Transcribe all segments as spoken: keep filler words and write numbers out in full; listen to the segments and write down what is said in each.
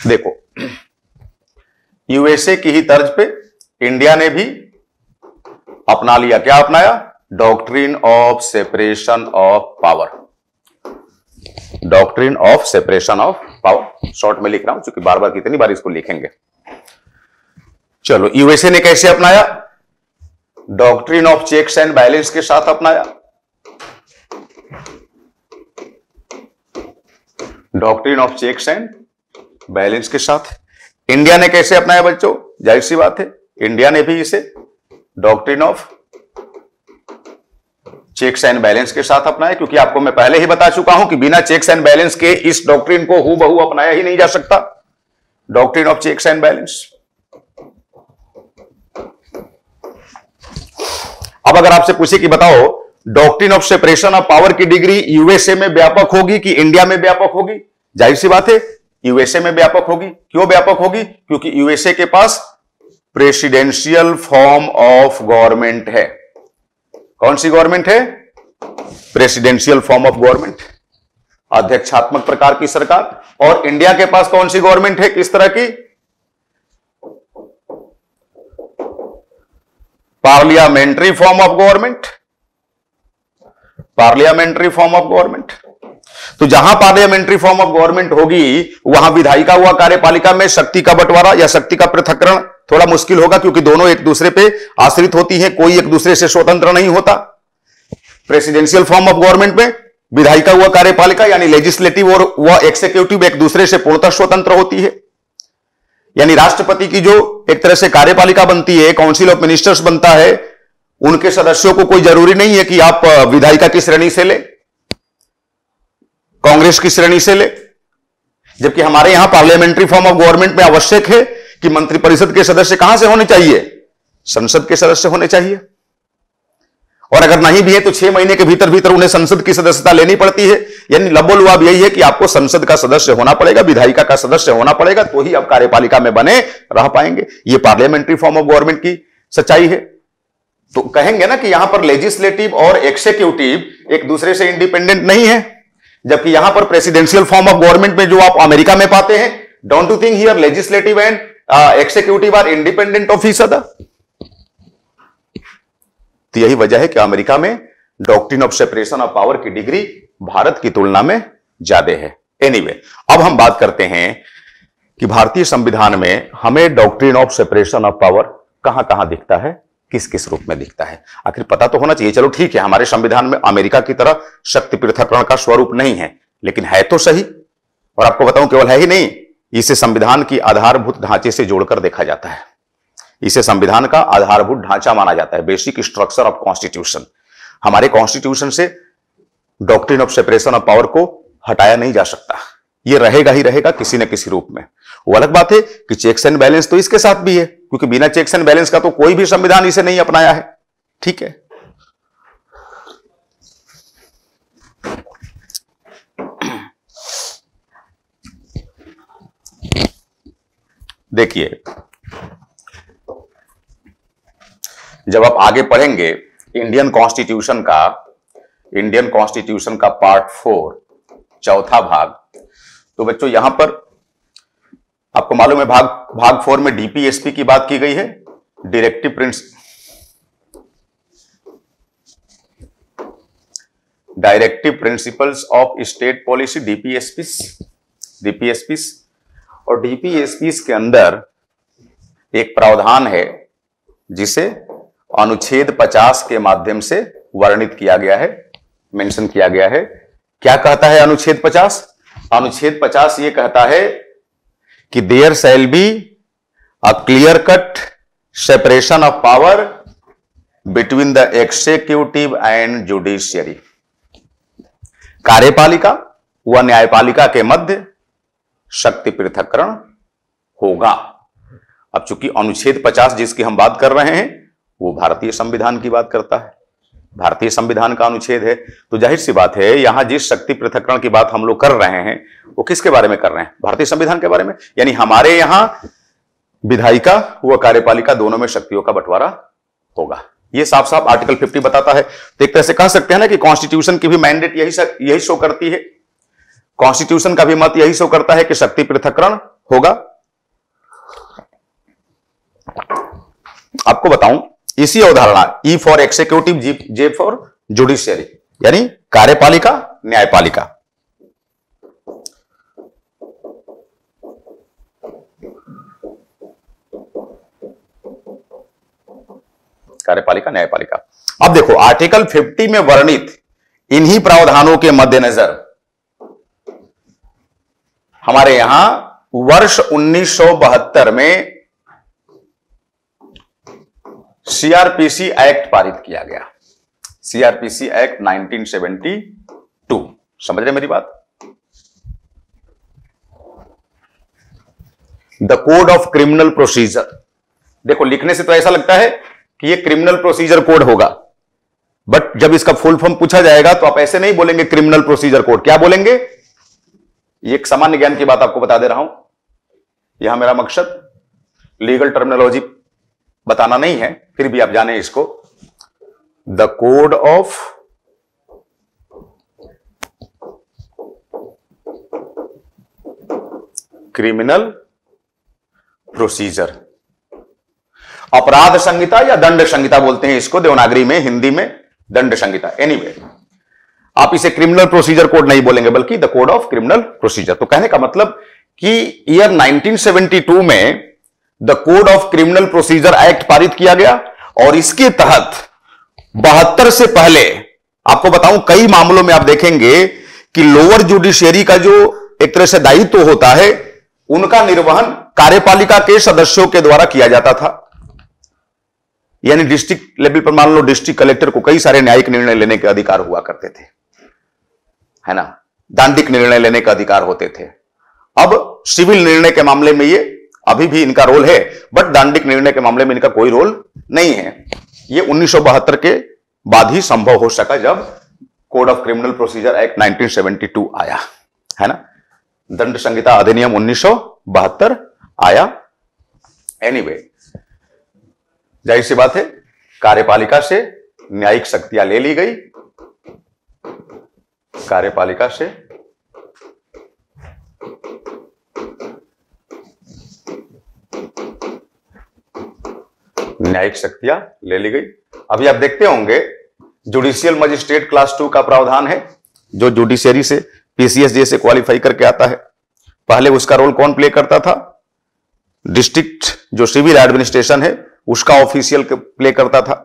देखो, यूएसए की ही तर्ज पे इंडिया ने भी अपना लिया, क्या अपनाया? Doctrine of separation of power. Doctrine of separation of power, short में लिख रहा हूं क्योंकि बार बार कितनी बार इसको लिखेंगे। चलो, यूएसए ने कैसे अपनाया? Doctrine of checks and balance के साथ अपनाया। Doctrine of checks and balance के साथ। इंडिया ने कैसे अपनाया बच्चों? जाहिर सी बात है, इंडिया ने भी इसे doctrine of checks and balance के साथ अपनाया, क्योंकि आपको मैं पहले ही बता चुका हूं कि बिना चेक्स एंड बैलेंस के इस डॉक्ट्रिन को हूबहू अपनाया ही नहीं जा सकता। Doctrine of checks and balance. अब अगर आपसे पूछे कि बताओ doctrine of separation of power की डिग्री यूएसए में व्यापक होगी कि इंडिया में व्यापक होगी? जाहिर सी बात है, यूएसए में व्यापक होगी। क्यों व्यापक होगी? क्योंकि यूएसए के पास प्रेसिडेंशियल फॉर्म ऑफ गवर्नमेंट है। कौन सी गवर्नमेंट है? प्रेसिडेंशियल फॉर्म ऑफ गवर्नमेंट, अध्यक्षात्मक प्रकार की सरकार। और इंडिया के पास कौन सी गवर्नमेंट है? किस तरह की? Parliamentary form of government. Parliamentary form of government. तो जहां पार्लियामेंट्री फॉर्म ऑफ गवर्नमेंट होगी वहां विधायिका हुआ कार्यपालिका में शक्ति का बंटवारा या शक्ति का पृथक्करण थोड़ा मुश्किल होगा, क्योंकि दोनों एक दूसरे पे आश्रित होती हैं, कोई एक दूसरे से स्वतंत्र नहीं होता। प्रेसिडेंशियल फॉर्म ऑफ गवर्नमेंट में विधायिका हुआ कार्यपालिका यानी लेजिस्लेटिव और वह एक्सिक्यूटिव एक दूसरे से पूर्णतः स्वतंत्र होती है। यानी राष्ट्रपति की जो एक तरह से कार्यपालिका बनती है, काउंसिल ऑफ मिनिस्टर्स बनता है, उनके सदस्यों को कोई जरूरी नहीं है कि आप विधायिका की श्रेणी से ले, कांग्रेस की श्रेणी से ले। जबकि हमारे यहां पार्लियामेंट्री फॉर्म ऑफ गवर्नमेंट में आवश्यक है कि मंत्रिपरिषद के सदस्य कहां से होने चाहिए? संसद के सदस्य होने चाहिए। और अगर नहीं भी है तो छह महीने के भीतर भीतर उन्हें संसद की सदस्यता लेनी पड़ती है। यानी लबोलुआब यही है कि आपको संसद का सदस्य होना पड़ेगा, विधायिका का सदस्य होना पड़ेगा, तो ही आप कार्यपालिका में बने रह पाएंगे। यह पार्लियामेंट्री फॉर्म ऑफ गवर्नमेंट की सच्चाई है। तो कहेंगे ना कि यहां पर लेजिस्लेटिव और एक्सिक्यूटिव एक दूसरे से इंडिपेंडेंट नहीं है, जबकि यहां पर प्रेसिडेंशियल फॉर्म ऑफ गवर्नमेंट में जो आप अमेरिका में पाते हैं, don't you think here legislative and executive are independent of each other? तो यही वजह है कि अमेरिका में doctrine of separation of power की डिग्री भारत की तुलना में ज्यादा है। एनीवे anyway, अब हम बात करते हैं कि भारतीय संविधान में हमें doctrine of separation of power कहां कहां दिखता है, किस किस रूप में दिखता है, आखिर पता तो होना चाहिए। चलो ठीक है, हमारे संविधान में अमेरिका की तरह शक्ति पृथक्करण का स्वरूप नहीं है, लेकिन है तो सही। और आपको बताऊं, केवल है ही नहीं, इसे संविधान की आधारभूत ढांचे से जोड़कर देखा जाता है। इसे संविधान का आधारभूत ढांचा माना जाता है, बेसिक स्ट्रक्चर ऑफ कॉन्स्टिट्यूशन। हमारे कॉन्स्टिट्यूशन से doctrine of separation of power को हटाया नहीं जा सकता, यह रहेगा ही रहेगा किसी न किसी रूप में। वो अलग बात है कि चेक्स एंड बैलेंस तो इसके साथ भी है, क्योंकि बिना चेक्स एंड बैलेंस का तो कोई भी संविधान इसे नहीं अपनाया है। ठीक है, देखिए जब आप आगे पढ़ेंगे इंडियन कॉन्स्टिट्यूशन का इंडियन कॉन्स्टिट्यूशन का पार्ट फोर चौथा भाग, तो बच्चों यहां पर आपको मालूम है भाग भाग फोर में डीपीएसपी की बात की गई है, directive principle directive principles of state policy, DPSPs DPSPs और डीपीएसपीस के अंदर एक प्रावधान है जिसे अनुच्छेद पचास के माध्यम से वर्णित किया गया है, मेंशन किया गया है। क्या कहता है अनुच्छेद पचास? अनुच्छेद पचास ये कहता है कि there shall be a clear cut separation of power between the executive and judiciary. कार्यपालिका व न्यायपालिका के मध्य शक्ति पृथक्करण होगा। अब चूंकि अनुच्छेद पचास जिसकी हम बात कर रहे हैं वो भारतीय संविधान की बात करता है, भारतीय संविधान का अनुच्छेद है, तो जाहिर सी बात है यहां जिस शक्ति पृथक्करण की बात हम लोग कर रहे हैं वो किसके बारे में कर रहे हैं? भारतीय संविधान के बारे में। यानी हमारे यहां विधायिका व कार्यपालिका दोनों में शक्तियों का बंटवारा होगा, ये साफ साफ आर्टिकल फिफ्टी बताता है। तो एक तरह से कह सकते हैं ना कि कॉन्स्टिट्यूशन की भी मैंडेट यही यही शो करती है, कॉन्स्टिट्यूशन का भी मत यही शो करता है कि शक्ति पृथक्करण होगा। आपको बताऊं, इसी अवधारणा E for executive, G J for judiciary, यानी कार्यपालिका न्यायपालिका। कार्यपालिका न्यायपालिका। अब देखो, आर्टिकल पचास में वर्णित इन्हीं प्रावधानों के मद्देनजर हमारे यहां वर्ष उन्नीस सौ बहत्तर में सीआरपीसी एक्ट पारित किया गया। सीआरपीसी एक्ट उन्नीस सौ बहत्तर। समझ रहे मेरी बात? The code of criminal procedure. देखो, लिखने से तो ऐसा लगता है कि ये क्रिमिनल प्रोसीजर कोड होगा, बट जब इसका फुल फॉर्म पूछा जाएगा तो आप ऐसे नहीं बोलेंगे क्रिमिनल प्रोसीजर कोड। क्या बोलेंगे? ये एक सामान्य ज्ञान की बात आपको बता दे रहा हूं। यहां मेरा मकसद लीगल टर्मिनोलॉजी बताना नहीं है, फिर भी आप जाने इसको। The code of criminal procedure, अपराध संहिता या दंड संहिता बोलते हैं इसको देवनागरी में, हिंदी में दंड संहिता। एनीवे, आप इसे क्रिमिनल प्रोसीजर कोड नहीं बोलेंगे बल्कि the code of criminal procedure. तो कहने का मतलब कि ईयर उन्नीस सौ बहत्तर में the code of criminal procedure act पारित किया गया, और इसके तहत बहत्तर से पहले आपको बताऊं, कई मामलों में आप देखेंगे कि लोअर जुडिशियरी का जो एक तरह से दायित्व तो होता है, उनका निर्वहन कार्यपालिका के सदस्यों के द्वारा किया जाता था। यानी डिस्ट्रिक्ट लेवल पर मान लो डिस्ट्रिक्ट कलेक्टर को कई सारे न्यायिक निर्णय लेने के अधिकार हुआ करते थे, है ना, दांडिक निर्णय लेने का अधिकार होते थे। अब सिविल निर्णय के मामले में ये अभी भी इनका रोल है, बट दांडिक निर्णय के मामले में इनका कोई रोल नहीं है। ये उन्नीस सौ बहत्तर के बाद ही संभव हो सका, जब code of criminal procedure act उन्नीस सौ बहत्तर आया, है ना, दंड संहिता अधिनियम उन्नीस सौ बहत्तर आया। एनीवे, जाहिर सी बात है, कार्यपालिका से न्यायिक शक्तियां ले ली गई, कार्यपालिका से न्यायिक शक्तियां ले ली गई। अभी आप देखते होंगे जुडिशियल मजिस्ट्रेट क्लास टू का प्रावधान है, जो जुडिशियरी से पीसीएस जैसे क्वालिफाई करके आता है। पहले उसका रोल कौन प्ले करता था? डिस्ट्रिक्ट जो सिविल एडमिनिस्ट्रेशन है उसका ऑफिशियल प्ले करता था।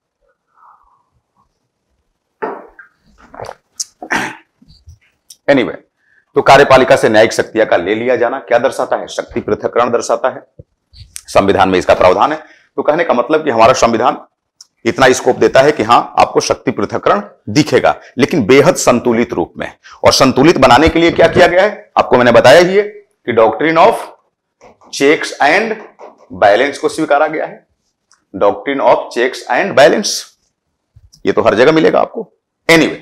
एनीवे anyway, तो कार्यपालिका से न्यायिक शक्तियां का ले लिया जाना क्या दर्शाता है? शक्ति पृथक्करण दर्शाता है। संविधान में इसका प्रावधान है। तो कहने का मतलब कि हमारा संविधान इतना स्कोप देता है कि हां, आपको शक्ति पृथक्करण दिखेगा, लेकिन बेहद संतुलित रूप में। और संतुलित बनाने के लिए क्या किया गया है? आपको मैंने बताया ही है कि doctrine of checks and balance को स्वीकारा गया है। Doctrine of checks and balance, ये तो हर जगह मिलेगा आपको। एनीवे,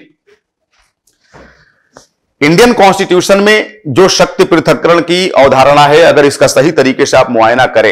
इंडियन कॉन्स्टिट्यूशन में जो शक्ति पृथक्करण की अवधारणा है, अगर इसका सही तरीके से आप मुआयना करें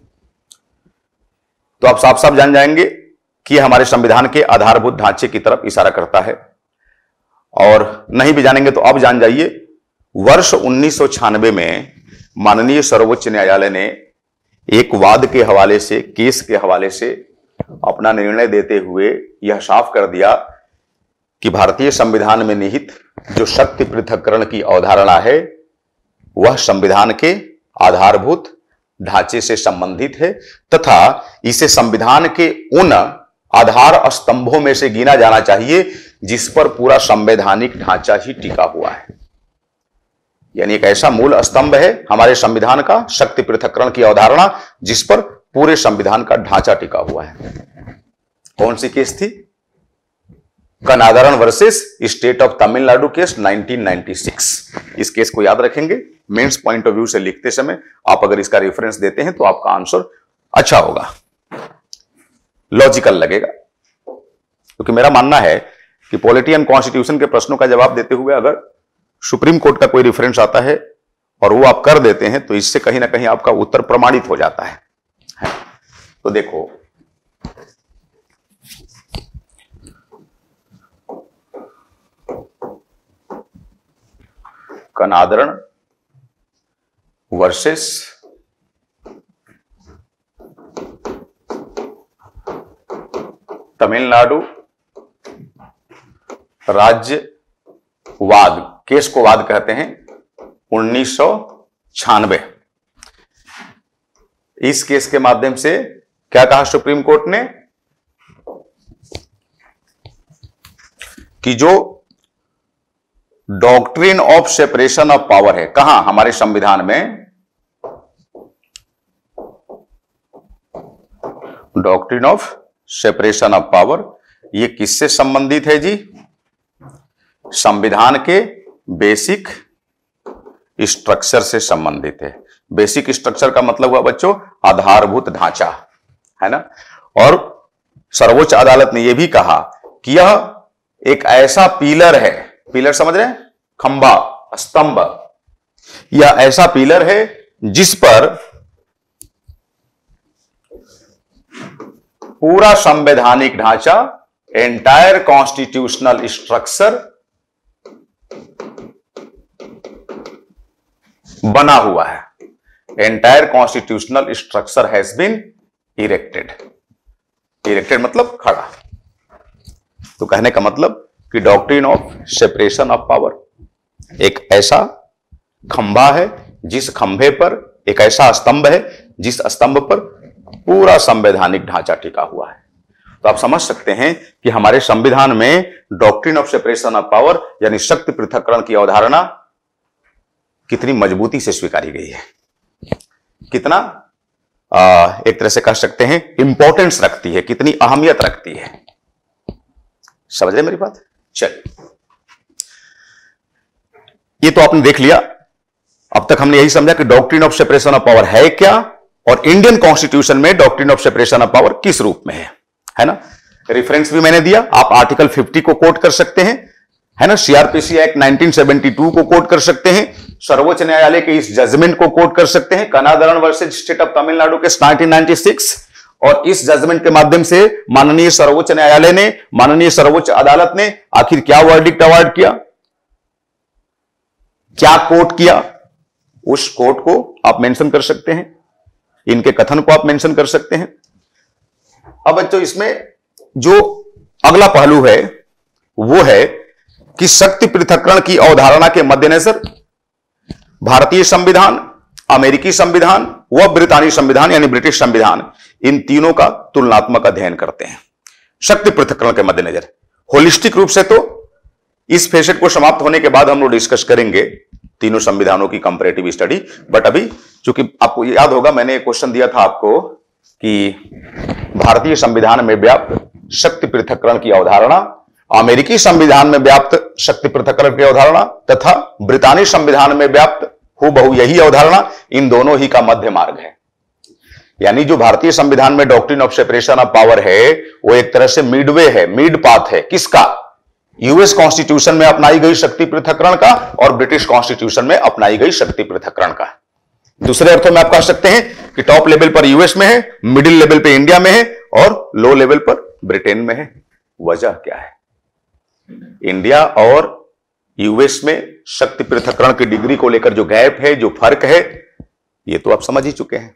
तो आप साफ साफ जान जाएंगे कि हमारे संविधान के आधारभूत ढांचे की तरफ इशारा करता है। और नहीं भी जानेंगे तो अब जान जाइए, वर्ष उन्नीस सौ छियानवे में माननीय सर्वोच्च न्यायालय ने एक वाद के हवाले से, केस के हवाले से अपना निर्णय देते हुए यह साफ कर दिया कि भारतीय संविधान में निहित जो शक्ति पृथक्करण की अवधारणा है वह संविधान के आधारभूत ढांचे से संबंधित है, तथा इसे संविधान के उन आधार स्तंभों में से गिना जाना चाहिए जिस पर पूरा संवैधानिक ढांचा ही टिका हुआ है। यानी एक ऐसा मूल स्तंभ है हमारे संविधान का, शक्ति पृथक्करण की अवधारणा, जिस पर पूरे संविधान का ढांचा टिका हुआ है। कौन सी केस थी? कनादरण versus state of Tamil Nadu case उन्नीस सौ छियानवे। इस केस को याद रखेंगे, मेंस पॉइंट ऑफ व्यू से लिखते समय आप अगर इसका रेफरेंस देते हैं तो आपका आंसर अच्छा होगा, लॉजिकल लगेगा। क्योंकि मेरा मानना है कि पॉलिटी एंड कॉन्स्टिट्यूशन के प्रश्नों का जवाब देते हुए अगर सुप्रीम कोर्ट का कोई रेफरेंस आता है और वो आप कर देते हैं तो इससे कहीं ना कहीं आपका उत्तर प्रमाणित हो जाता है। तो देखो, कनादरण वर्सेस तमिलनाडु राज्यवाद, केस को वाद कहते हैं, उन्नीस सौ छियानवे। इस केस के माध्यम से क्या कहा सुप्रीम कोर्ट ने कि जो doctrine of separation of power है, कहां? हमारे संविधान में doctrine of separation of power, ये किससे संबंधित है जी? संविधान के बेसिक स्ट्रक्चर से संबंधित है। बेसिक स्ट्रक्चर का मतलब हुआ बच्चों आधारभूत ढांचा, है ना। और सर्वोच्च अदालत ने यह भी कहा कि यह एक ऐसा पिलर है, पिलर समझ रहे हैं, खंभा, स्तंभ, यह ऐसा पिलर है जिस पर पूरा संवैधानिक ढांचा, एंटायर कॉन्स्टिट्यूशनल स्ट्रक्चर बना हुआ है। Entire constitutional structure has been erected. Erected मतलब खड़ा। तो कहने का मतलब कि डॉक्ट्रिन ऑफ सेपरेशन ऑफ पावर एक ऐसा खंभा है जिस खंभे पर, एक ऐसा स्तंभ है जिस स्तंभ पर पूरा संवैधानिक ढांचा टिका हुआ है। तो आप समझ सकते हैं कि हमारे संविधान में doctrine of separation of power यानी शक्ति पृथक्करण की अवधारणा कितनी मजबूती से स्वीकारी गई है, कितना आ, एक तरह से कह सकते हैं इंपॉर्टेंस रखती है, कितनी अहमियत रखती है। समझ रहे मेरी बात? चलिए, ये तो आपने देख लिया। अब तक हमने यही समझा कि doctrine of separation of power है क्या और इंडियन कॉन्स्टिट्यूशन में doctrine of separation of power किस रूप में है, है ना। रेफरेंस भी मैंने दिया, आप आर्टिकल पचास को कोट कर सकते हैं, है ना। सीआरपीसी एक्ट उन्नीस सौ बहत्तर को कोट कर सकते हैं, सर्वोच्च न्यायालय के इस जजमेंट को कोट कर सकते हैं, कनादरण वर्सेज स्टेट ऑफ तमिलनाडु के उन्नीस सौ छियानवे, और इस जजमेंट के माध्यम से माननीय सर्वोच्च न्यायालय ने, माननीय सर्वोच्च अदालत ने आखिर क्या वर्डिक्ट अवार्ड किया, क्या कोट किया, उस कोट को आप मेंशन कर सकते हैं, इनके कथन को आप मेंशन कर सकते हैं। अब बच्चों इसमें जो अगला पहलू है वो है कि शक्ति पृथक्करण की अवधारणा के मद्देनजर भारतीय संविधान, अमेरिकी संविधान व ब्रितानी संविधान यानी ब्रिटिश संविधान, इन तीनों का तुलनात्मक अध्ययन करते हैं शक्ति पृथक्करण के मद्देनजर। होलिस्टिक रूप से तो इस फेसेट को समाप्त होने के बाद हम लोग डिस्कस करेंगे तीनों संविधानों की कंपैरेटिव स्टडी। बट अभी चूंकि आपको याद होगा मैंने एक क्वेश्चन दिया था आपको कि भारतीय संविधान में व्याप्त शक्ति पृथक्करण की अवधारणा, अमेरिकी संविधान में व्याप्त शक्ति पृथक्करण की अवधारणा तथा ब्रितानी संविधान में व्याप्त हूबहू यही अवधारणा, इन दोनों ही का मध्य मार्ग है। यानी जो भारतीय संविधान में doctrine of separation of power है वो एक तरह से मिडवे है, मिड पाथ है। किसका? यूएस कॉन्स्टिट्यूशन में अपनाई गई शक्ति पृथक्करण का और ब्रिटिश कॉन्स्टिट्यूशन में अपनाई गई शक्ति पृथक्करण का। दूसरे अर्थों में आप कह सकते हैं कि टॉप लेवल पर यूएस में है, मिडिल लेवल पे इंडिया में है और लो लेवल पर ब्रिटेन में है। वजह क्या है? इंडिया और यूएस में शक्ति पृथक्करण की डिग्री को लेकर जो गैप है, जो फर्क है, ये तो आप समझ ही चुके हैं।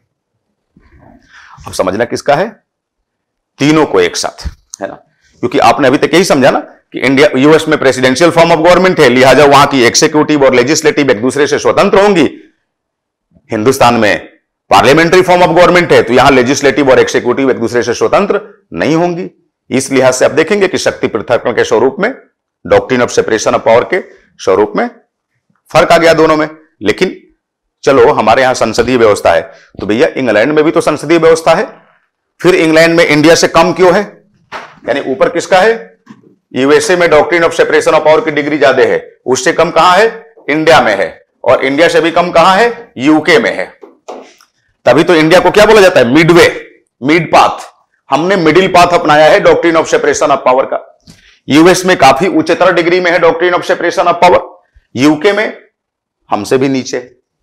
अब समझना किसका है? तीनों को एक साथ, है ना। क्योंकि आपने अभी तक यही समझा ना कि इंडिया, यूएस में प्रेसिडेंशियल फॉर्म ऑफ गवर्नमेंट है, लिहाजा वहां की एग्जीक्यूटिव और लेजिस्लेटिव एक दूसरे से स्वतंत्र होंगी। हिंदुस्तान में पार्लियामेंट्री फॉर्म ऑफ गवर्नमेंट है तो यहां लेजिस्लेटिव और एग्जीक्यूटिव एक दूसरे से स्वतंत्र नहीं होंगी। इस लिहाज से आप देखेंगे कि शक्ति पृथक्करण के स्वरूप में, doctrine of separation of power के स्वरूप में फर्क आ गया दोनों में। लेकिन चलो हमारे यहां संसदीय व्यवस्था है तो भैया इंग्लैंड में भी तो संसदीय व्यवस्था है, फिर इंग्लैंड में इंडिया से कम क्यों है? यानी ऊपर किसका है? यूएसए में doctrine of separation of power की डिग्री ज्यादा है, उससे कम कहां है? इंडिया में है, और इंडिया से भी कम कहां है? यूके में है। तभी तो इंडिया को क्या बोला जाता है? Midway, mid path. हमने मिडिल पाथ अपनाया है doctrine of separation of power का। यूएस में काफी उच्चतर डिग्री में है doctrine of separation of power, UK में हमसे भी नीचे।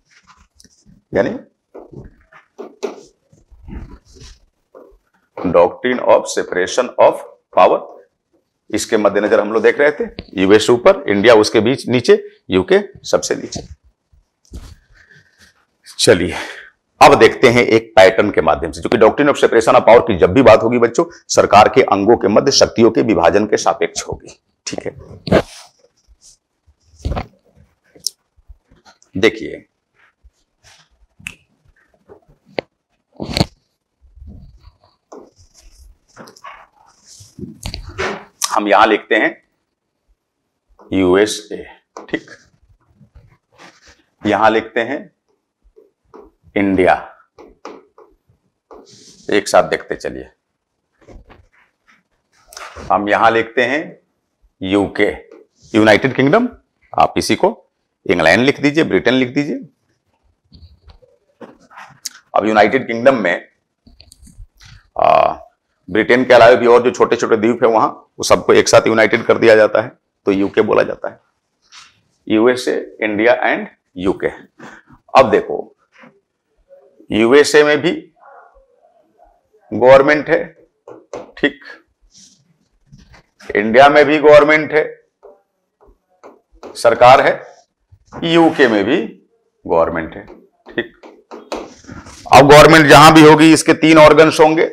यानी doctrine of separation of power, इसके मद्देनजर हम लोग देख रहे थे यूएस ऊपर, इंडिया उसके बीच नीचे, यूके सबसे नीचे। चलिए अब देखते हैं एक पैटर्न के माध्यम से, क्योंकि doctrine of separation of power की जब भी बात होगी बच्चों, सरकार के अंगों के मध्य शक्तियों के विभाजन के सापेक्ष होगी। ठीक है, देखिए हम यहां लिखते हैं यूएसए, ठीक, यहां लिखते हैं इंडिया। एक साथ देखते चलिए, हम यहां लिखते हैं यूके, यूनाइटेड किंगडम, आप इसी को इंग्लैंड लिख दीजिए, ब्रिटेन लिख दीजिए। अब यूनाइटेड किंगडम में आ, ब्रिटेन के अलावा भी और जो छोटे छोटे द्वीप है वहां, वो सबको एक साथ यूनाइटेड कर दिया जाता है, तो यूके बोला जाता है। USA, India and UK. अब देखो यूएसए में भी गवर्नमेंट है, ठीक, इंडिया में भी गवर्नमेंट है, सरकार है, यूके में भी गवर्नमेंट है, ठीक। अब गवर्नमेंट जहां भी होगी इसके तीन ऑर्गन्स होंगे,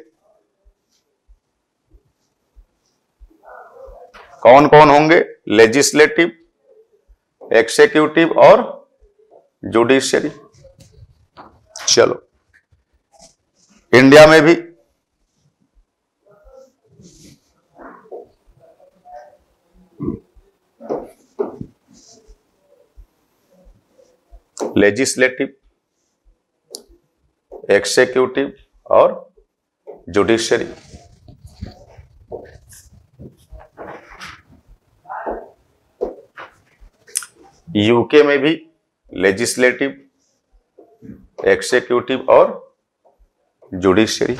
कौन कौन होंगे? लेजिस्लेटिव, एक्सिक्यूटिव और जुडिशियरी। चलो इंडिया में भी लेजिस्लेटिव, एक्सिक्यूटिव और जुडिशियरी। यूके में भी लेजिस्लेटिव, एक्सिक्यूटिव और जुडिशियरी।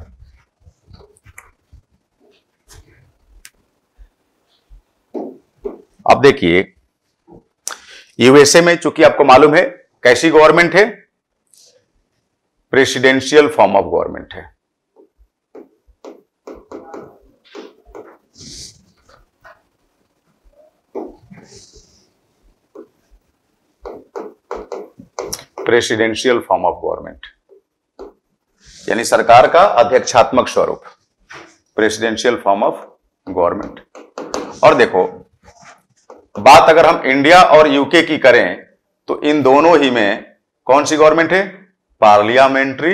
अब देखिए यूएसए में चूंकि आपको मालूम है कैसी गवर्नमेंट है, प्रेसिडेंशियल फॉर्म ऑफ गवर्नमेंट है। प्रेसिडेंशियल फॉर्म ऑफ गवर्नमेंट यानी सरकार का अध्यक्षात्मक स्वरूप, प्रेसिडेंशियल फॉर्म ऑफ गवर्नमेंट। और देखो बात अगर हम इंडिया और यूके की करें तो इन दोनों ही में कौन सी गवर्नमेंट है? Parliamentary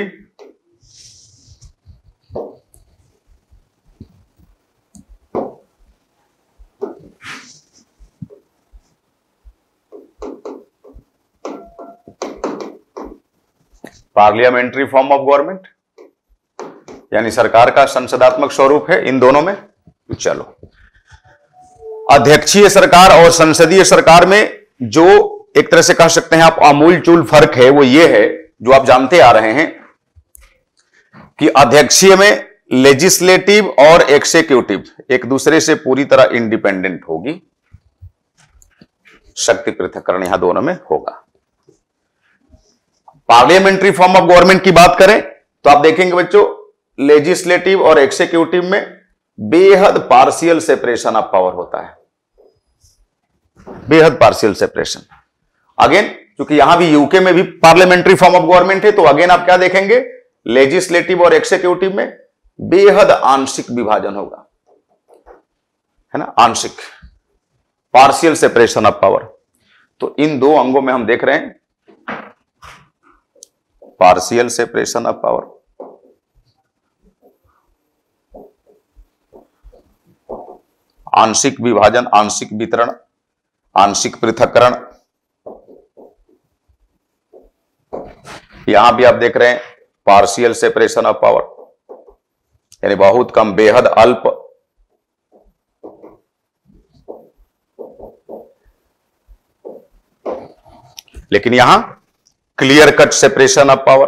parliamentary form of government यानी सरकार का संसदात्मक स्वरूप है इन दोनों में। चलो अध्यक्षीय सरकार और संसदीय सरकार में जो एक तरह से कह सकते हैं आप आमूल चूल फर्क है वो ये है, जो आप जानते आ रहे हैं कि अध्यक्षीय में लेजिस्लेटिव और एक्सिक्यूटिव एक दूसरे से पूरी तरह इंडिपेंडेंट होगी, शक्ति पृथक्करण यहां दोनों में होगा। पार्लियामेंट्री फॉर्म ऑफ गवर्नमेंट की बात करें तो आप देखेंगे बच्चों लेजिस्लेटिव और एक्सिक्यूटिव में बेहद पार्शियल सेपरेशन ऑफ पावर होता है, बेहद पार्शियल सेपरेशन। अगेन क्योंकि यहां भी यूके में भी पार्लियामेंट्री फॉर्म ऑफ गवर्नमेंट है तो अगेन आप क्या देखेंगे, लेजिस्लेटिव और एक्सिक्यूटिव में बेहद आंशिक विभाजन होगा, है ना, आंशिक, पार्शियल सेपरेशन ऑफ पावर। तो इन दो अंगों में हम देख रहे हैं पार्शियल सेपरेशन ऑफ पावर, आंशिक विभाजन, आंशिक वितरण, आंशिक पृथक्करण। यहां भी आप देख रहे हैं पार्शियल सेपरेशन ऑफ पावर यानी बहुत कम, बेहद अल्प। लेकिन यहां clear cut separation of power.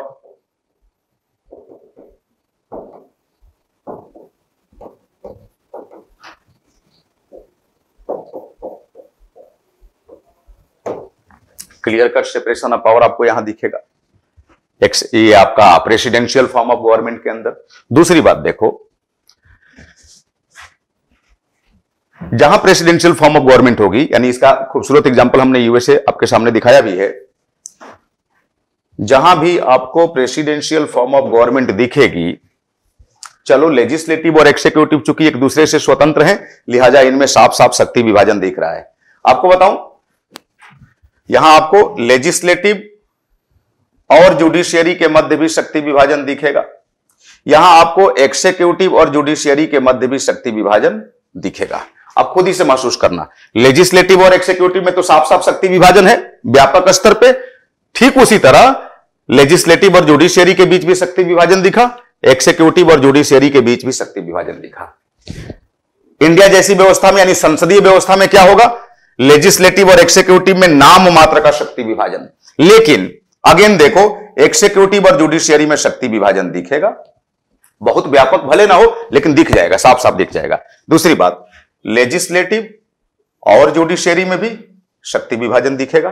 Clear cut separation of power आपको यहां दिखेगा, ये आपका प्रेसिडेंशियल फॉर्म ऑफ गवर्नमेंट के अंदर। दूसरी बात देखो, जहां प्रेसिडेंशियल फॉर्म ऑफ गवर्नमेंट होगी, यानी इसका खूबसूरत एग्जांपल हमने यूएसए आपके सामने दिखाया भी है, जहां भी आपको प्रेसिडेंशियल फॉर्म ऑफ गवर्नमेंट दिखेगी, चलो लेजिस्लेटिव और एक्सिक्यूटिव चूंकि एक दूसरे से स्वतंत्र हैं, लिहाजा इनमें साफ साफ शक्ति विभाजन दिख रहा है। आपको बताऊं, यहां आपको लेजिस्लेटिव और जुडिशियरी के मध्य भी शक्ति विभाजन दिखेगा, यहां आपको एक्सिक्यूटिव और जुडिशियरी के मध्य भी शक्ति विभाजन दिखेगा। आप खुद ही से महसूस करना, लेजिस्लेटिव और एक्सिक्यूटिव में तो साफ साफ शक्ति विभाजन है व्यापक स्तर पे, ठीक उसी तरह लेजिस्लेटिव और जुडिशियरी के बीच भी शक्ति विभाजन दिखा, एक्सिक्यूटिव और जुडिशियरी के बीच भी शक्ति विभाजन दिखा। इंडिया जैसी व्यवस्था में यानी संसदीय व्यवस्था में क्या होगा, लेजिस्लेटिव और एक्सिक्यूटिव में नाम मात्र का शक्ति विभाजन, लेकिन अगेन देखो एक्सिक्यूटिव और जुडिशियरी में शक्ति विभाजन दिखेगा, बहुत व्यापक भले ना हो लेकिन दिख जाएगा, साफ साफ दिख जाएगा। दूसरी बात, लेजिस्लेटिव और जुडिशियरी में भी शक्ति विभाजन दिखेगा।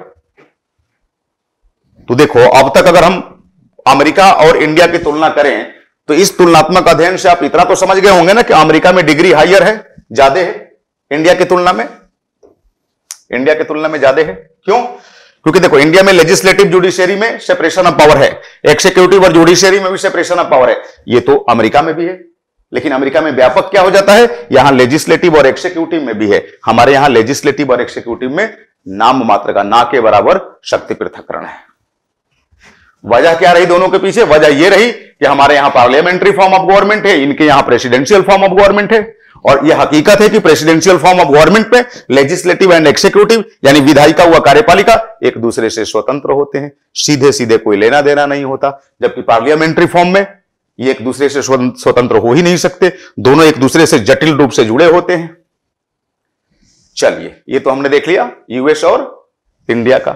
तो देखो अब तक अगर हम अमेरिका और इंडिया की तुलना करें तो इस तुलनात्मक अध्ययन से आप इतना तो समझ गए होंगे ना कि अमेरिका में डिग्री हायर है, ज्यादा है इंडिया की तुलना में, इंडिया की तुलना में ज्यादा है। क्यों? क्योंकि देखो इंडिया में लेजिस्लेटिव जुडिशियरी में सेपरेशन ऑफ पावर है, एक्सिक्यूटिव और जुडिशियरी में भी सेपरेशन ऑफ पावर है, ये तो अमेरिका में भी है, लेकिन अमेरिका में व्यापक क्या हो जाता है, यहां लेजिस्लेटिव और एक्सिक्यूटिव में भी है, हमारे यहां लेजिस्लेटिव और एक्सिक्यूटिव में नाम मात्र का, ना के बराबर शक्ति पृथक्करण है। वजह क्या रही दोनों के पीछे? वजह यह रही कि हमारे यहां पार्लियामेंट्री फॉर्म ऑफ गवर्नमेंट है, इनके यहां प्रेसिडेंशियल फॉर्म ऑफ गवर्नमेंट है, और यह हकीकत है कि प्रेसिडेंशियल फॉर्म ऑफ गवर्नमेंट में लेजिस्लेटिव एंड एक्सिक्यूटिव यानी विधायिका व कार्यपालिका एक दूसरे से स्वतंत्र होते हैं, सीधे सीधे कोई लेना देना नहीं होता, जबकि पार्लियामेंट्री फॉर्म में ये एक दूसरे से स्वतंत्र हो ही नहीं सकते, दोनों एक दूसरे से जटिल रूप से जुड़े होते हैं। चलिए ये तो हमने देख लिया यूएस और इंडिया का।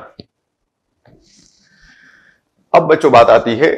अब बच्चों बात आती है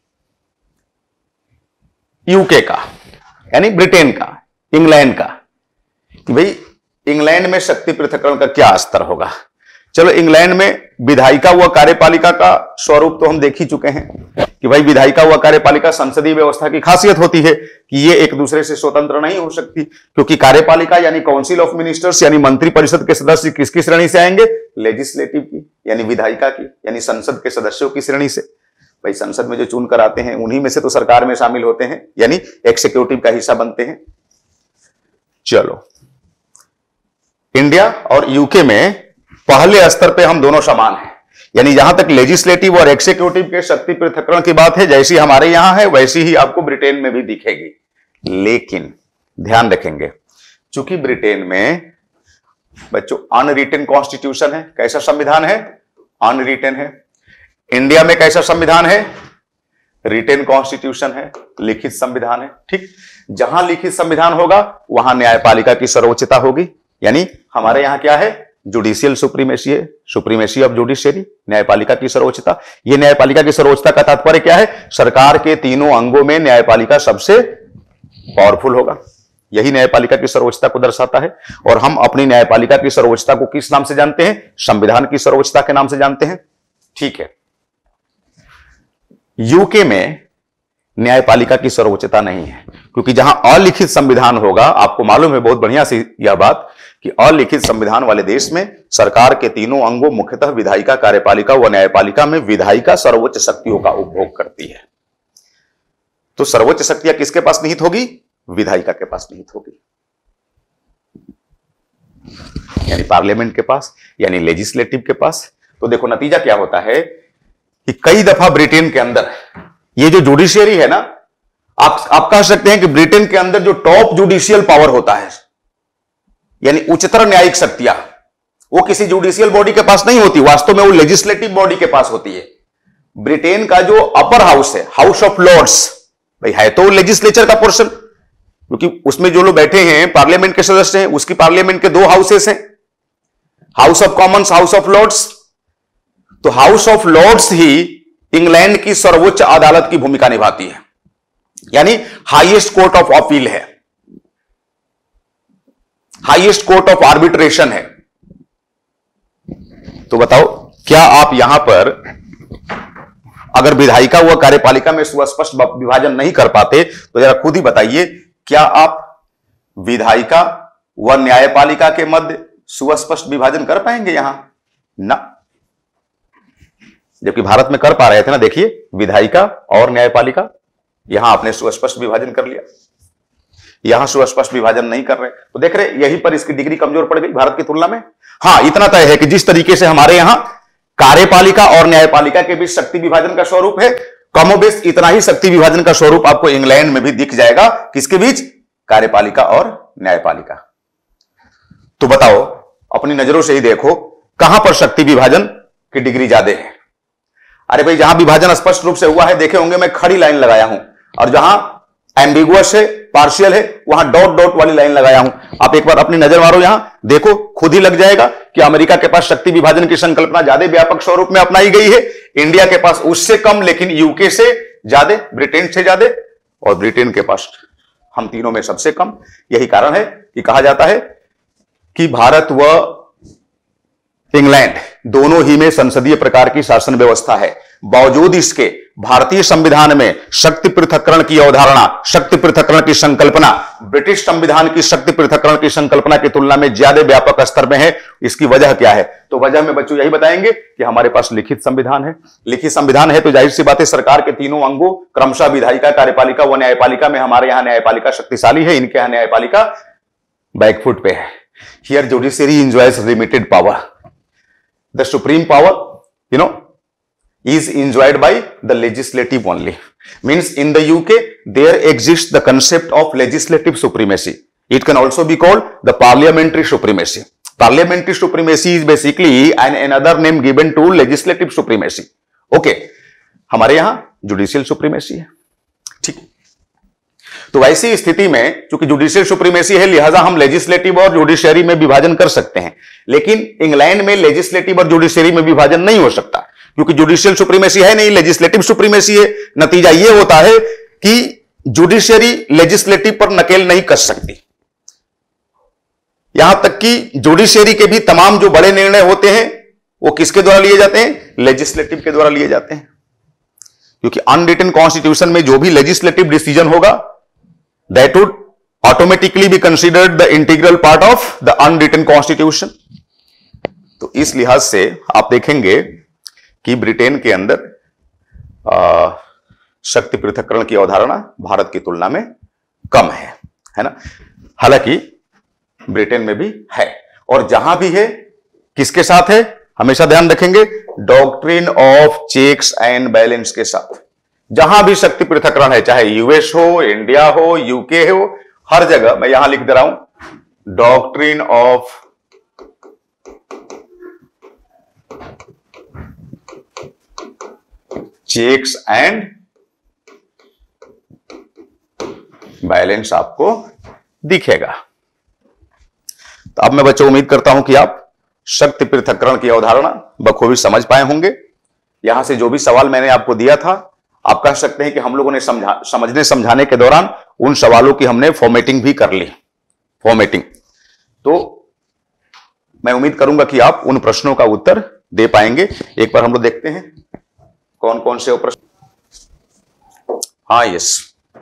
यूके का यानी ब्रिटेन का, इंग्लैंड का, कि भाई इंग्लैंड में शक्ति पृथक्करण का क्या स्तर होगा। चलो इंग्लैंड में विधायिका व कार्यपालिका का स्वरूप तो हम देख ही चुके हैं कि भाई विधायिका व कार्यपालिका संसदीय व्यवस्था की खासियत होती है कि ये एक दूसरे से स्वतंत्र नहीं हो सकती, क्योंकि कार्यपालिका यानी काउंसिल ऑफ मिनिस्टर्स यानी मंत्री परिषद के सदस्य किसकी श्रेणी से आएंगे, लेजिस्लेटिव की यानी विधायिका की यानी संसद के सदस्यों की श्रेणी से। भाई संसद में जो चुन कर आते हैं उन्हीं में से तो सरकार में शामिल होते हैं यानी एक्सिक्यूटिव का हिस्सा बनते हैं। चलो इंडिया और यूके में पहले स्तर पे हम दोनों समान हैं, यानी जहां तक लेजिस्लेटिव और एक्सिक्यूटिव के शक्ति पृथक्करण की बात है, जैसी हमारे यहां है वैसी ही आपको ब्रिटेन में भी दिखेगी। लेकिन ध्यान रखेंगे, चूंकि ब्रिटेन में बच्चों अनरिटन कॉन्स्टिट्यूशन है, कैसा संविधान है, अनरिटन है। इंडिया में कैसा संविधान है, रिटन कॉन्स्टिट्यूशन है, लिखित संविधान है। ठीक, जहां लिखित संविधान होगा वहां न्यायपालिका की सर्वोच्चता होगी, यानी हमारे यहां क्या है, जुडिशियल सुप्रीमेसी है, सुप्रीमेसी ऑफ जुडिशियरी, न्यायपालिका की सर्वोच्चता। यह न्यायपालिका की सर्वोच्चता का तात्पर्य क्या है, सरकार के तीनों अंगों में न्यायपालिका सबसे पावरफुल होगा, यही न्यायपालिका की सर्वोच्चता को दर्शाता है। और हम अपनी न्यायपालिका की सर्वोच्चता को किस नाम से जानते हैं, संविधान की सर्वोच्चता के नाम से जानते हैं। ठीक है, यूके में न्यायपालिका की सर्वोच्चता नहीं है, क्योंकि जहां अलिखित संविधान होगा, आपको मालूम है बहुत बढ़िया सी यह बात कि अलिखित संविधान वाले देश में सरकार के तीनों अंगों मुख्यतः विधायिका, कार्यपालिका व न्यायपालिका में विधायिका सर्वोच्च शक्तियों का उपभोग करती है। तो सर्वोच्च शक्तियां किसके पास निहित होगी, विधायिका के पास निहित होगी, यानी पार्लियामेंट के पास, यानी लेजिस्लेटिव के पास। तो देखो नतीजा क्या होता है कि कई दफा ब्रिटेन के अंदर ये जो जुडिशियरी है ना, आप आप कह सकते हैं कि ब्रिटेन के अंदर जो टॉप जुडिशियल पावर होता है यानी उच्चतर न्यायिक शक्तियां, वो किसी जुडिशियल बॉडी के पास नहीं होती, वास्तव में वो लेजिस्लेटिव बॉडी के पास होती है। ब्रिटेन का जो अपर हाउस है, हाउस ऑफ लॉर्ड्स, भाई है तो लेजिस्लेचर का पोर्शन, क्योंकि उसमें जो लोग बैठे हैं पार्लियामेंट के सदस्य हैं, उसकी पार्लियामेंट के दो हाउसेस हैं, house of commons, house of lords. तो हाउस ऑफ लॉर्ड्स ही इंग्लैंड की सर्वोच्च अदालत की भूमिका निभाती है, यानी हाईएस्ट कोर्ट ऑफ अपील है, हाईएस्ट कोर्ट ऑफ आर्बिट्रेशन है। तो बताओ क्या आप यहां पर अगर विधायिका व कार्यपालिका में सुस्पष्ट विभाजन नहीं कर पाते तो जरा खुद ही बताइए, क्या आप विधायिका व न्यायपालिका के मध्य सुस्पष्ट विभाजन कर पाएंगे यहां? ना, जबकि भारत में कर पा रहे थे ना। देखिए विधायिका और न्यायपालिका, यहां आपने सुस्पष्ट विभाजन कर लिया, यहां सुस्पष्ट विभाजन नहीं कर रहे। तो देख रहे यहीं पर इसकी डिग्री कमजोर पड़ गई भारत की तुलना में। हां, इतना तय है कि जिस तरीके से हमारे यहां कार्यपालिका और न्यायपालिका के बीच शक्ति विभाजन का स्वरूप है, कमोबेश इतना ही शक्ति विभाजन का स्वरूप आपको इंग्लैंड में भी दिख जाएगा। किसके बीच? कार्यपालिका और न्यायपालिका। तो बताओ, अपनी नजरों से ही देखो कहां पर शक्ति विभाजन की डिग्री ज्यादा है। अरे भाई, जहां विभाजन स्पष्ट रूप से हुआ है, देखे होंगे मैं खड़ी लाइन लगाया हूं, और जहां एम्बिगुअस है, पार्शियल है, वहां डॉट डॉट वाली लाइन लगाया हूं। आप एक बार अपनी नजर मारो, यहां देखो, खुद ही लग जाएगा कि अमेरिका के पास शक्ति विभाजन की संकल्पना ज्यादा व्यापक स्वरूप में अपनाई गई है, इंडिया के पास उससे कम, लेकिन यूके से ज्यादा, ब्रिटेन से ज्यादा, और ब्रिटेन के पास हम तीनों में सबसे कम। यही कारण है कि कहा जाता है कि भारत व इंग्लैंड दोनों ही में संसदीय प्रकार की शासन व्यवस्था है। बावजूद इसके भारतीय संविधान में शक्ति पृथक्करण की अवधारणा, शक्ति पृथक्करण की संकल्पना ब्रिटिश संविधान की शक्ति पृथक्करण की संकल्पना की तुलना में ज्यादा व्यापक स्तर में है। इसकी वजह क्या है? तो वजह में बच्चों यही बताएंगे कि हमारे पास लिखित संविधान है। लिखित संविधान है तो जाहिर सी बात है सरकार के तीनों अंगों क्रमशः विधायिका, कार्यपालिका व न्यायपालिका में हमारे यहां न्यायपालिका शक्तिशाली है, इनके यहां न्यायपालिका बैकफुट पे है। Here judiciary enjoys limited power. The supreme power, you know, is enjoyed by the legislative only. Means in the U K, there exists the concept of legislative supremacy. It can also be called the parliamentary supremacy. Parliamentary supremacy is basically an another name given to legislative supremacy. Okay. हमारे यहां judicial supremacy है। ठीक। तो वैसी स्थिति में चूंकि judicial supremacy है, लिहाजा हम लेजिस्लेटिव और जुडिशियरी में विभाजन कर सकते हैं, लेकिन इंग्लैंड में लेजिस्लेटिव और जुडिशियरी में विभाजन नहीं हो सकता, क्योंकि जुडिशियल सुप्रीमेसी है नहीं, लेजिस्लेटिव सुप्रीमेसी है। नतीजा यह होता है कि जुडिशियरी लेजिस्लेटिव पर नकेल नहीं कस सकती। यहां तक कि जुडिशियरी के भी तमाम जो बड़े निर्णय होते हैं वो किसके द्वारा लिए जाते हैं? लेजिस्लेटिव के द्वारा लिए जाते हैं, क्योंकि अनरिटन कॉन्स्टिट्यूशन में जो भी लेजिस्लेटिव डिसीजन होगा that would automatically be considered the integral part of the unwritten constitution। तो इस लिहाज से आप देखेंगे कि ब्रिटेन के अंदर आ, शक्ति पृथक्करण की अवधारणा भारत की तुलना में कम है, है ना। हालांकि ब्रिटेन में भी है, और जहां भी है किसके साथ है? हमेशा ध्यान रखेंगे, doctrine of checks and balance के साथ। जहां भी शक्ति पृथक्करण है, चाहे यूएस हो, इंडिया हो, यूके हो, हर जगह मैं यहां लिख दे रहा हूं doctrine of checks and balance आपको दिखेगा। तो अब मैं बच्चों उम्मीद करता हूं कि आप शक्ति पृथक्करण की अवधारणा बखूबी समझ पाए होंगे। यहां से जो भी सवाल मैंने आपको दिया था, आप कह सकते हैं कि हम लोगों ने समझा समझने समझाने के दौरान उन सवालों की हमने फॉर्मेटिंग भी कर ली। फॉर्मेटिंग तो मैं उम्मीद करूंगा कि आप उन प्रश्नों का उत्तर दे पाएंगे। एक बार हम लोग देखते हैं कौन कौन से प्रश्न। हाँ, यस,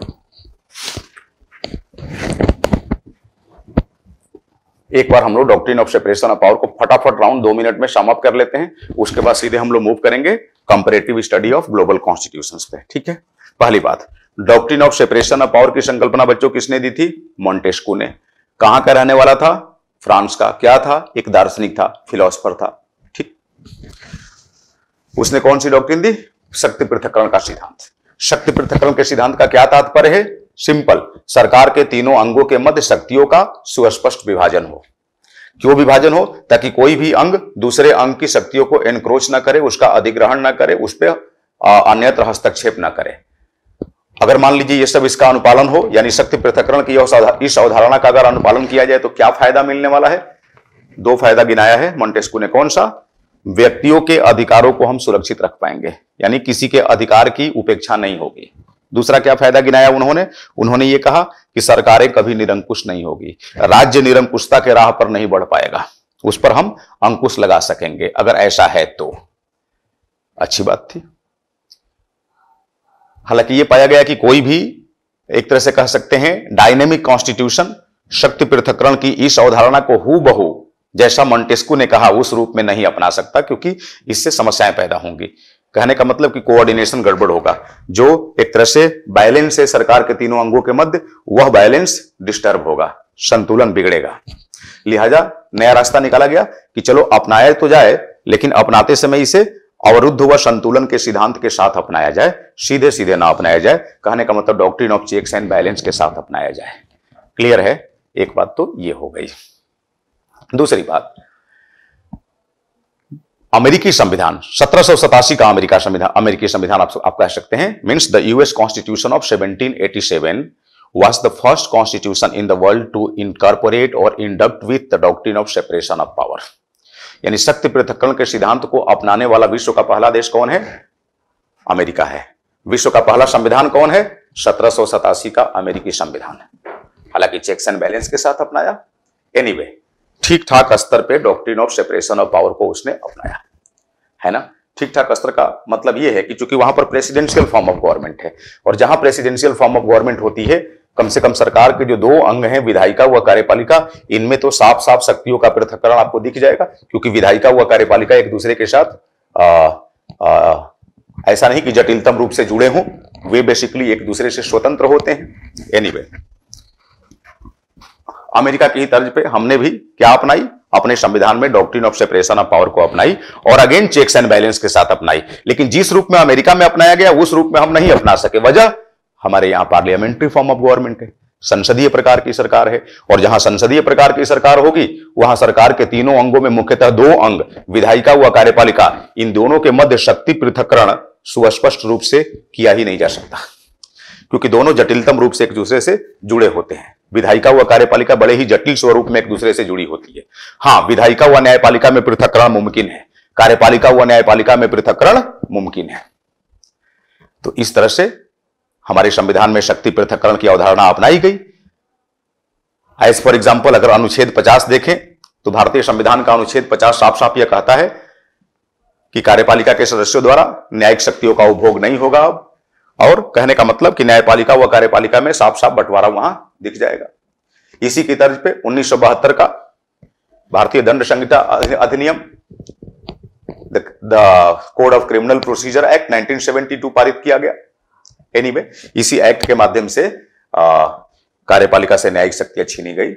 एक बार हम लोग doctrine of separation of power को फटाफट राउंड दो मिनट में समाप्त कर लेते हैं। उसके बाद सीधे हम लोग मूव करेंगे comparative study of global constitutions पे। ठीक है। पहली बात, doctrine of separation of power की संकल्पना बच्चों किसने दी थी? मॉन्टेस्क्यू ने। कहां का रहने वाला था? फ्रांस का। क्या था? एक दार्शनिक था, फिलोसफर था। ठीक। उसने कौन सी डॉक्ट्रिन दी? शक्ति पृथक्करण का सिद्धांत। शक्ति पृथक्करण के सिद्धांत का क्या तात्पर्य है? सिंपल, सरकार के तीनों अंगों के मध्य शक्तियों का सुस्पष्ट विभाजन हो। क्यों विभाजन हो? ताकि कोई भी अंग दूसरे अंग की शक्तियों को एनक्रोच ना करे, उसका अधिग्रहण ना करे, उस पर अन्यत्र हस्तक्षेप ना करे। अगर मान लीजिए ये सब इसका अनुपालन हो, यानी शक्ति पृथक्करण की इस अवधारणा का अगर अनुपालन किया जाए तो क्या फायदा मिलने वाला है? दो फायदा गिनाया है मॉन्टेस्क्यू ने। कौन सा? व्यक्तियों के अधिकारों को हम सुरक्षित रख पाएंगे, यानी किसी के अधिकार की उपेक्षा नहीं होगी। दूसरा क्या फायदा गिनाया उन्होंने? उन्होंने ये कहा कि सरकारें कभी निरंकुश नहीं होगी, राज्य निरंकुशता के राह पर नहीं बढ़ पाएगा, उस पर हम अंकुश लगा सकेंगे। अगर ऐसा है तो अच्छी बात थी। हालांकि यह पाया गया कि कोई भी एक तरह से कह सकते हैं डायनेमिक कॉन्स्टिट्यूशन शक्ति पृथक्करण की इस अवधारणा को हूबहू जैसा मॉन्टेस्क्यू ने कहा उस रूप में नहीं अपना सकता, क्योंकि इससे समस्याएं पैदा होंगी। कहने का मतलब कि कोऑर्डिनेशन गड़बड़ होगा, जो एक तरह से बैलेंस है सरकार के तीनों अंगों के मध्य, वह बैलेंस डिस्टर्ब होगा, संतुलन बिगड़ेगा। लिहाजा नया रास्ता निकाला गया कि चलो अपनाया तो जाए, लेकिन अपनाते समय इसे अवरुद्ध व संतुलन के सिद्धांत के साथ अपनाया जाए, सीधे सीधे ना अपनाया जाए। कहने का मतलब doctrine of checks and balance के साथ अपनाया जाए। क्लियर है? एक बात तो ये हो गई। दूसरी बात, अमेरिकी संविधान सत्रह सौ सतासी का अमेरिका संविधान अमेरिकी संविधान आप, आप कह सकते हैं, means the US constitution of seventeen eighty seven was the first constitution in the world to incorporate or induct with the doctrine of separation of power। यानी शक्ति पृथक्करण के सिद्धांत को अपनाने वाला विश्व का पहला देश कौन है? अमेरिका है। विश्व का पहला संविधान कौन है? सत्रह सौ सतासी का अमेरिकी संविधान। हालांकि चेक्स एंड बैलेंस के साथ अपनाया। एनीवे, ठीक ठाक स्तर पे doctrine of separation of power को उसने अपनाया, है ना। ठीक ठाक स्तर का मतलब यह है कि चूंकि वहां पर प्रेसिडेंशियल फॉर्म ऑफ गवर्नमेंट है, और जहां प्रेसिडेंशियल फॉर्म ऑफ गवर्नमेंट होती है, कम से कम सरकार के जो दो अंग हैं, विधायिका व कार्यपालिका, इनमें तो साफ साफ शक्तियों का पृथक्करण आपको दिख जाएगा, क्योंकि विधायिका व कार्यपालिका एक दूसरे के साथ आ, आ, ऐसा नहीं कि जटिलतम रूप से जुड़े हों, वे बेसिकली एक दूसरे से स्वतंत्र होते हैं। एनीवे, अमेरिका की तर्ज पे हमने भी क्या अपनाई? अपने संविधान में doctrine of separation of power को अपनाई, और अगेन चेक्स एंड बैलेंस के साथ अपनाई। लेकिन जिस रूप में अमेरिका में अपनाया गया, उस रूप में हम नहीं अपना सके। वजह, हमारे यहां पार्लियामेंट्री फॉर्म ऑफ गवर्नमेंट है, संसदीय प्रकार की सरकार है, और जहां संसदीय प्रकार की सरकार होगी, वहां सरकार के तीनों अंगों में मुख्यतः दो अंग, विधायिका व कार्यपालिका, इन दोनों के मध्य शक्ति पृथक्करण सुस्पष्ट रूप से किया ही नहीं जा सकता, क्योंकि दोनों जटिलतम रूप से एक दूसरे से जुड़े होते हैं। विधायिका व कार्यपालिका बड़े ही जटिल स्वरूप में एक दूसरे से जुड़ी होती है। हाँ, विधायिका व न्यायपालिका में पृथक्करण मुमकिन है, कार्यपालिका व न्यायपालिका में पृथक्करण मुमकिन है। तो इस तरह से हमारे संविधान में शक्ति पृथक्करण की अवधारणा अपनाई गई। एज फॉर एग्जाम्पल, अगर अनुच्छेद पचास देखें तो भारतीय संविधान का अनुच्छेद पचास साफ साफ यह कहता है कि कार्यपालिका के सदस्यों द्वारा न्यायिक शक्तियों का उपभोग नहीं होगा अब, और कहने का मतलब कि न्यायपालिका व कार्यपालिका में साफ साफ बंटवारा वहां दिख जाएगा। इसी की तर्ज पे उन्नीस सौ बहत्तर का भारतीय दंड संहिता अधिनियम, the code of criminal procedure act nineteen seventy two पारित किया गया। एनीवे, इसी एक्ट के माध्यम से कार्यपालिका से न्यायिक शक्तियां छीनी गई।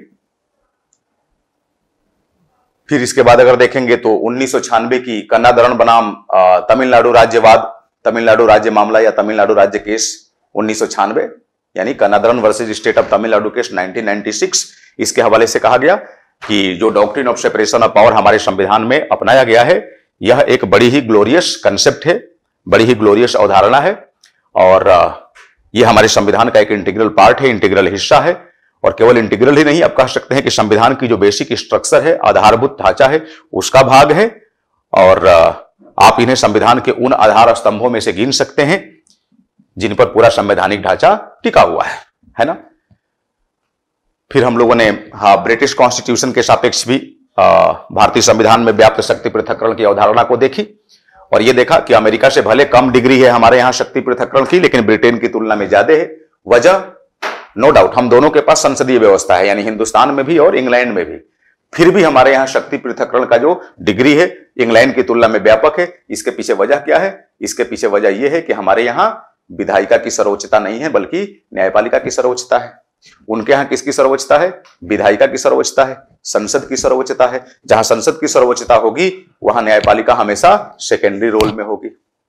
फिर इसके बाद अगर देखेंगे तो उन्नीस सौ छियानवे की कन्नादरण बनाम तमिलनाडु राज्यवाद, तमिलनाडु राज्य मामला या तमिलनाडु राज्य केस उन्नीस सौ छियानवे, यानी कन्नादरण versus state of Tamil Nadu case nineteen ninety six, इसके हवाले से कहा गया कि जो doctrine of separation of power हमारे संविधान में अपनाया गया है, यह एक बड़ी ही ग्लोरियस कंसेप्ट है, बड़ी ही ग्लोरियस अवधारणा है, और यह हमारे संविधान का एक इंटीग्रल पार्ट है, इंटीग्रल हिस्सा है। और केवल इंटीग्रल ही नहीं, आप कह सकते हैं कि संविधान की जो बेसिक स्ट्रक्चर है, आधारभूत ढांचा है, उसका भाग है, और आप इन्हें संविधान के उन आधार स्तंभों में से गिन सकते हैं जिन पर पूरा संवैधानिक ढांचा टिका हुआ है, है ना। फिर हम लोगों ने हाँ ब्रिटिश कॉन्स्टिट्यूशन के सापेक्ष भी भारतीय संविधान में व्याप्त शक्ति पृथक्करण की अवधारणा को देखी, और यह देखा कि अमेरिका से भले कम डिग्री है हमारे यहां शक्ति पृथक्करण की, लेकिन ब्रिटेन की तुलना में ज्यादा है। वजह, नो डाउट, हम दोनों के पास संसदीय व्यवस्था है, यानी हिंदुस्तान में भी और इंग्लैंड में भी, फिर भी हमारे यहां शक्ति पृथक्करण का जो डिग्री है इंग्लैंड की तुलना में व्यापक है। इसके पीछे वजह क्या है? इसके पीछे वजह यह है कि हमारे यहां विधायिका की सर्वोच्चता नहीं है, बल्कि न्यायपालिका की सर्वोच्चता है। उनके यहां किसकी सर्वोच्चता है? विधायिका की सर्वोच्चता है, संसद की सर्वोच्चता है। जहां संसद की सर्वोच्चता होगी, वहां न्यायपालिका हमेशा सेकेंडरी रोल में होगी,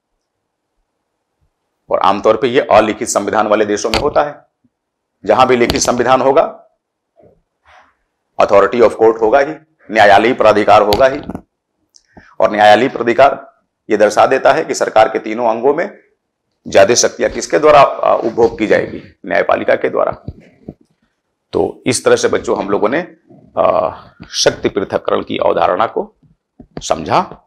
और आमतौर पर यह अलिखित संविधान वाले देशों में होता है। जहां भी लिखित संविधान होगा, अथॉरिटी ऑफ कोर्ट होगा ही, न्यायालयीय प्राधिकार होगा ही, और न्यायालयीय प्राधिकार यह दर्शा देता है कि सरकार के तीनों अंगों में ज्यादा शक्तियां किसके द्वारा उपभोग की जाएगी? न्यायपालिका के द्वारा। तो इस तरह से बच्चों हम लोगों ने शक्ति पृथक्करण की अवधारणा को समझा।